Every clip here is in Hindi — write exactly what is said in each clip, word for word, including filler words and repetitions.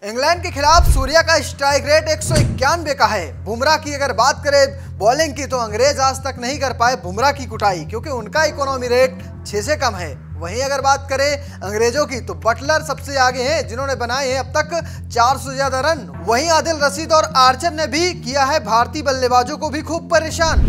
इंग्लैंड के खिलाफ सूर्या का स्ट्राइक रेट एक सौ इक्यानवे का है। बुमराह की अगर बात करें बॉलिंग की तो अंग्रेज आज तक नहीं कर पाए बुमराह की कुटाई, क्योंकि उनका इकोनॉमी रेट छह से कम है। वहीं अगर बात करें अंग्रेजों की तो बटलर सबसे आगे हैं, जिन्होंने बनाए हैं अब तक चार सौ से ज्यादा रन। वहीं आदिल रशीद और आर्चर ने भी किया है भारतीय बल्लेबाजों को भी खूब परेशान।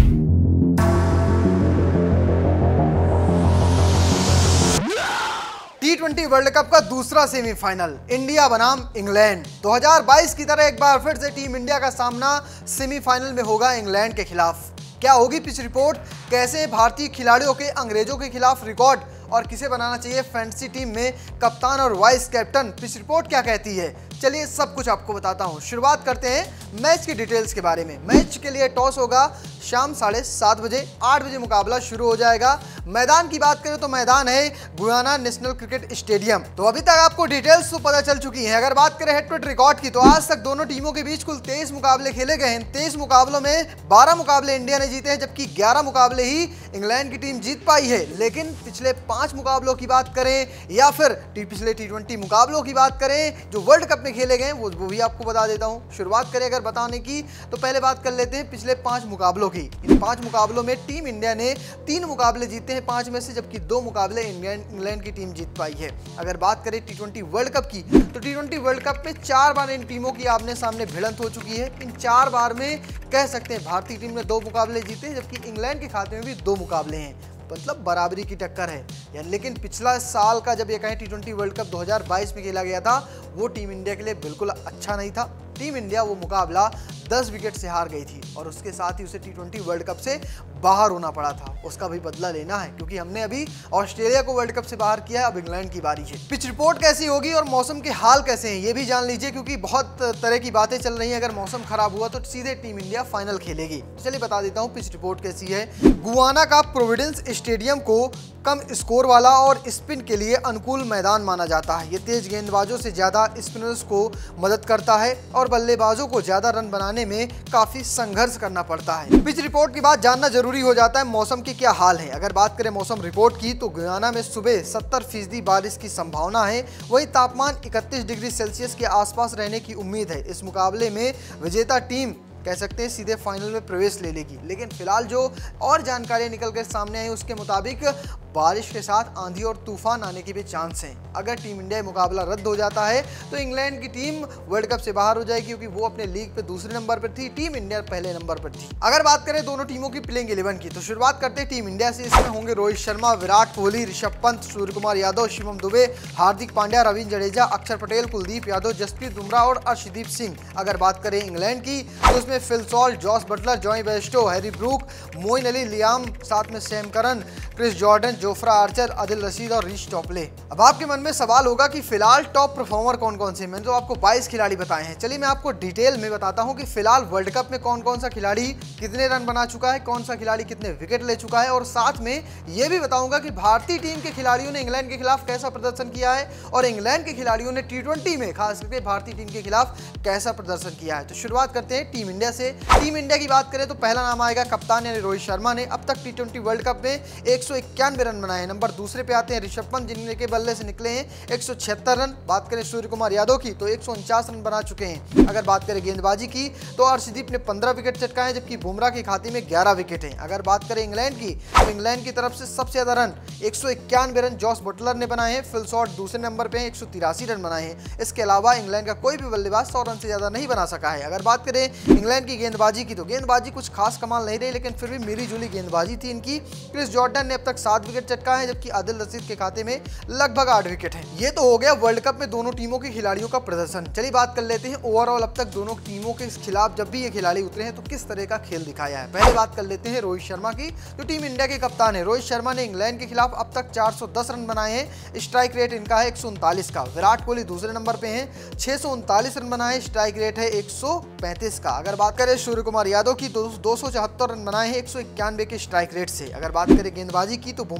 टी ट्वेंटी वर्ल्ड कप का दूसरा सेमीफाइनल इंडिया बनाम इंग्लैंड। दो हज़ार बाईस की तरह एक बार फिर से टीम इंडिया का सामना सेमीफाइनल में होगा इंग्लैंड के खिलाफ। क्या होगी पिच रिपोर्ट, कैसे भारतीय खिलाड़ियों के अंग्रेजों के खिलाफ रिकॉर्ड और किसे बनाना चाहिए फैंटेसी टीम में कप्तान और वाइस कैप्टन, पिच रिपोर्ट क्या कहती है, चलिए सब कुछ आपको बताता हूं। शुरुआत करते हैं मैच की डिटेल्स के बारे में। मैच के लिए टॉस होगा शाम साढ़े सात बजे, आठ बजे मुकाबला शुरू हो जाएगा। मैदान की बात करें तो मैदान है गुयाना नेशनल क्रिकेट स्टेडियम। तो अभी तक आपको डिटेल्स तो पता चल चुकी हैं। अगर बात करें हेड टू हेड रिकॉर्ड की तो आज तक दोनों टीमों के बीच कुल तेईस मुकाबले खेले गए हैं। तेईस मुकाबलों में बारह मुकाबले इंडिया ने जीते हैं, जबकि ग्यारह मुकाबले ही इंग्लैंड की टीम जीत पाई है। लेकिन पिछले पांच मुकाबलों की बात करें या फिर पिछले टी ट्वेंटी मुकाबलों की बात करें जो वर्ल्ड कप में खेले गए वो वो भी आपको बता देता हूं। शुरुआत करें अगर बताने की तो पहले बात कर लेते हैं पिछले पांच मुकाबलों की। इन पांच मुकाबलों में टीम इंडिया ने तीन मुकाबले जीते हैं पांच में से, जबकि दो मुकाबले इंग्लैंड की टीम जीत पाई है। अगर बात करें टी ट्वेंटी वर्ल्ड कप की तो टी ट्वेंटी वर्ल्ड कप में चार बार इन टीमों की आमने सामने भिड़ंत हो चुकी है। इन चार बार में कह सकते हैं भारतीय टीम ने दो मुकाबले जीते, जबकि इंग्लैंड के खाते में भी दो मुकाबले हैं, मतलब बराबरी की टक्कर है यानी। लेकिन पिछला साल का जब ये कहें टी ट्वेंटी वर्ल्ड कप दो हज़ार बाईस में खेला गया था वो टीम इंडिया के लिए बिल्कुल अच्छा नहीं था। टीम इंडिया वो मुकाबला दस विकेट से हार गई थी और उसके साथ ही उसे टी ट्वेंटी वर्ल्ड कप से बाहर होना पड़ा था। उसका भी बदला लेना है, क्योंकि हमने अभी ऑस्ट्रेलिया को वर्ल्ड कप से बाहर किया है, अब इंग्लैंड की बारी है। पिच रिपोर्ट कैसी होगी और मौसम के हाल कैसे हैं ये भी जान लीजिए, क्योंकि बहुत तरह की बातें चल रही हैं। अगर मौसम खराब हुआ तो सीधे टीम इंडिया फाइनल खेलेगी। चलिए बता देता हूँ पिच रिपोर्ट कैसी है। गुयाना का प्रोविडेंस स्टेडियम को कम स्कोर वाला और स्पिन के लिए अनुकूल मैदान माना जाता है। ये तेज गेंदबाजों से ज्यादा स्पिनर्स को मदद करता है और बल्लेबाजों को ज्यादा रन बनाने में काफी संघर्ष करना पड़ता है। पिच रिपोर्ट के बाद जानना जरूरी हो जाता है मौसम के क्या हाल है। अगर बात करें मौसम रिपोर्ट की तो गुयाना में सुबह सत्तर फीसदी बारिश की संभावना है। वही तापमान इकतीस डिग्री सेल्सियस के आसपास रहने की उम्मीद है। इस मुकाबले में विजेता टीम कह सकते हैं सीधे फाइनल में प्रवेश ले लेगी। लेकिन फिलहाल जो और जानकारी निकल कर सामने आई उसके मुताबिक बारिश के साथ आंधी और तूफान आने के भी चांस हैं। अगर टीम इंडिया मुकाबला रद्द हो जाता है तो इंग्लैंड की टीम वर्ल्ड कप से बाहर हो जाएगी, क्योंकि वो अपने लीग पे दूसरे नंबर पर थी, टीम इंडिया पहले नंबर पर थी। अगर बात करें दोनों टीमों की प्लेइंग इलेवन की तो शुरुआत करते हैं टीम इंडिया से। इसमें होंगे रोहित शर्मा, विराट कोहली, ऋषभ पंत, सूर्य कुमार यादव, शिवम दुबे, हार्दिक पांड्या, रविंद्र जडेजा, अक्षर पटेल, कुलदीप यादव, जसप्रीत बुमराह और अर्शदीप सिंह। अगर बात करें इंग्लैंड की तो उसमें Phil Salt, Jos Buttler, Jonny Bairstow, Harry Brook, Moeen Ali, Liam, साथ में Sam Curran, Chris Jordan, Jofra Archer, Adil Rashid और रिच टॉपले। अब आपके मन में सवाल होगा कि फिलहाल टॉप परफॉर्मर कौन कौन से। मैंने तो आपको बाईस खिलाड़ी बताए हैं। चलिए मैं आपको डिटेल में बताता हूं कि फिलहाल वर्ल्ड कप में कौन कौन सा खिलाड़ी कितने रन बना चुका है, कौन सा खिलाड़ी कितने विकेट ले चुका है, और साथ में यह भी बताऊंगा कि भारतीय टीम के खिलाड़ियों ने इंग्लैंड के खिलाफ कैसा प्रदर्शन किया है और इंग्लैंड के खिलाड़ियों ने टी ट्वेंटी में खास करके भारतीय टीम के खिलाफ कैसा प्रदर्शन किया है। तो शुरुआत करते हैं टीम इंडिया से। टीम इंडिया की बात करें तो पहला नाम आएगा कप्तान यानी रोहित शर्मा ने। अब तक टी ट्वेंटी वर्ल्ड कप में एक सौ इक्यानवे रन बनाए हैं। नंबर दूसरे पे आते हैं ऋषभ पंत, जिनके बल्ले से निकले हैं एक सौ छिहत्तर रन। बात करें सूर्य कुमार यादव की तो एक सौ उनचास रन बना चुके हैं। अगर बात करें गेंदबाजी की तो अर्शदीप ने पंद्रह विकेट चटकाए, जबकि बुमराह के खाते में ग्यारह विकेट हैं। अगर बात करें इंग्लैंड की तो इंग्लैंड की तरफ से सबसे ज्यादा रन एक सौ इक्यानवे रन जॉस बटलर ने बनाए हैं। फिल सॉल्ट दूसरे नंबर पे एक सौ तिरासी रन बनाए हैं। इसके अलावा इंग्लैंड का कोई भी बल्लेबाज सौ रन से ज्यादा नहीं बना सका है। अगर बात करें इंग्लैंड की गेंदबाजी की तो गेंदबाजी कुछ खास कमाल नहीं रही, लेकिन फिर भी मिली जुली गेंदबाजी थी इनकी। क्रिस जॉर्डन ने अब तक सात विकेट चटकाए हैं, जबकि आदिल रशीद के खाते में लगभग आठ विकेट हैं। ये तो हो गया वर्ल्ड कप में दोनों टीमों के खिलाड़ियों का प्रदर्शन। चलिए बात कर लेते हैं ओवरऑल अब तक दोनों टीमों के खिलाफ जब भी ये खिलाड़ी उतरे हैं तो किस तरह का खेल दिखाया है। पहले बात कर लेते हैं रोहित शर्मा की, जो टीम इंडिया के कप्तान है। रोहित शर्मा ने इंग्लैंड के खिलाफ अब तक चार सौ दस रन बनाए हैं। स्ट्राइक रेट इनका है एक सौ उनतालीस का। विराट कोहली दूसरे नंबर पे हैं, छह सौ उनतालीस रन बनाए, स्ट्राइक रेट है एक सौ पैंतीस का। अगर बात करें सूर्य कुमार यादव की तो दो सौ चौहत्तर रन बनाए हैं एक सौ इक्यानवे के स्ट्राइक रेट से। अगर बात करें गेंदबाजी की तो बुमराह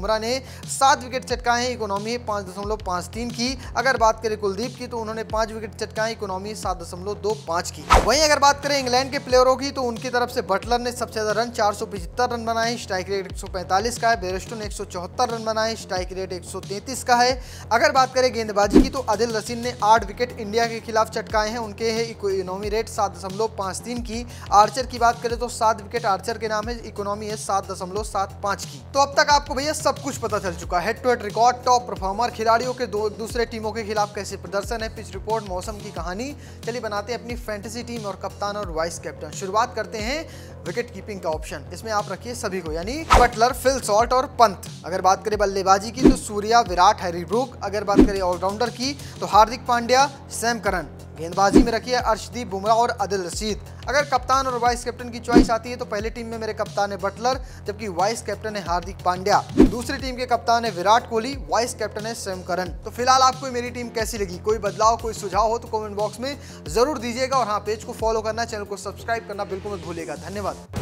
बुमराह ने सात विकेट चटकाए हैं, इकोनॉमी है पाँच दशमलव पाँच तीन की। अगर बात करें कुलदीप की तो उन्होंने पाँच विकेट चटकाए, इकोनॉमी सात दशमलव दो पाँच की। वहीं अगर बात करें इंग्लैंड के प्लेयरों की तो उनकी तरफ से बटलर ने सबसे ज्यादा रन चार सौ पचहत्तर रन बनाए, स्ट्राइक रेट एक सौ पैंतालीस का है। बेयरस्टो ने एक सौ चौहत्तर रन बनाए, स्ट्राइक रेट एक सौ तैंतीस का है। अगर बात करें गेंदबाजी की तो आदिल रशीद ने आठ विकेट इंडिया के खिलाफ चटकाए हैं, उनके है इकोनॉमी रेट सात दशमलव पाँच तीन की। आर्चर की बात करें तो सात विकेट आर्चर के नाम है, इकोनॉमी है सात दशमलव सात पाँच की। तो अब तक आपको भैया सब कुछ पता चल चुका है। Head to head record, top performer, खिलाड़ियों के दो दूसरे टीमों के खिलाफ कैसे प्रदर्शन है, पिच रिपोर्ट, मौसम की कहानी। चलिए बनाते हैं अपनी फैंटेसी टीम और कप्तान और वाइस कैप्टन। शुरुआत करते हैं विकेट कीपिंग का ऑप्शन। इसमें आप रखिए सभी को, यानी बटलर, फिल सॉल्ट और पंत। अगर बात करें बल्लेबाजी की तो सूर्या, विराट, हैरी ब्रूक। अगर बात करें ऑलराउंडर की तो हार्दिक पांड्या, सैम करन। गेंदबाजी में रखिए अर्शदीप, बुमराह और आदिल रशीद। अगर कप्तान और वाइस कैप्टन की चॉइस आती है तो पहले टीम में मेरे कप्तान है बटलर, जबकि वाइस कैप्टन है हार्दिक पांड्या। दूसरी टीम के कप्तान है विराट कोहली, वाइस कैप्टन है सैम करन। तो फिलहाल आपको मेरी टीम कैसी लगी? कोई बदलाव, कोई सुझाव हो तो कमेंट बॉक्स में जरूर दीजिएगा। और हाँ, पेज को फॉलो करना, चैनल को सब्सक्राइब करना बिल्कुल मत भूलिएगा। धन्यवाद।